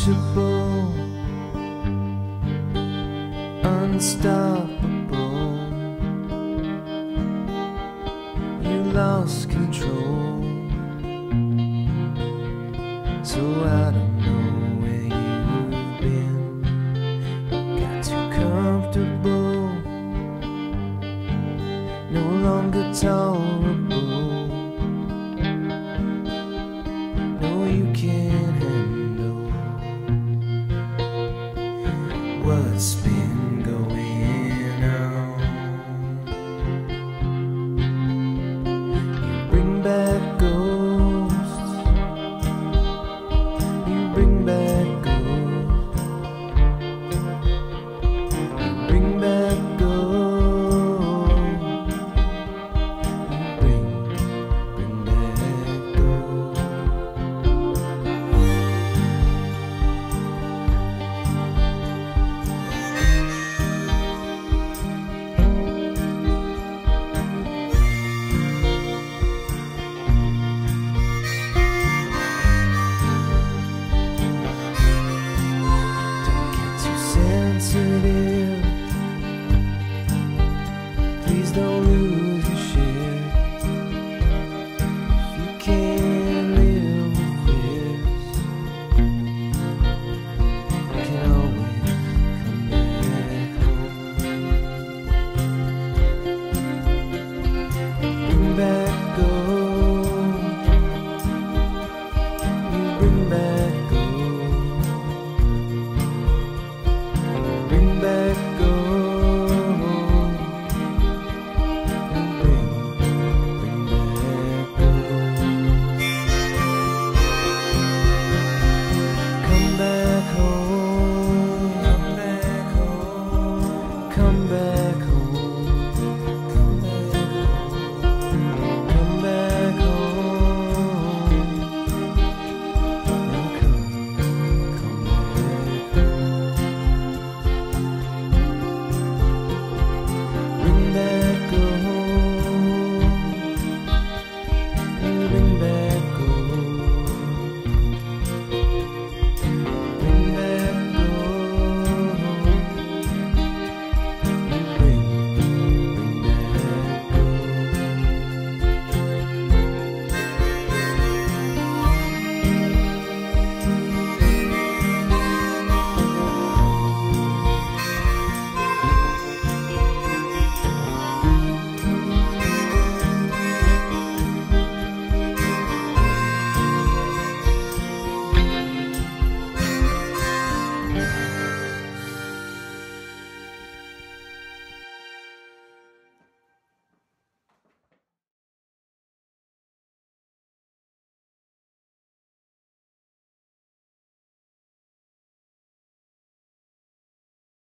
untouchable, unstoppable. You lost control, so I don't know where you've been. Got too comfortable, no longer tolerable. No, you can't handle what's been going on. You bring back ghosts, you bring back ghosts, you bring back ghosts, you bring back ghosts. Don't get too sensitive.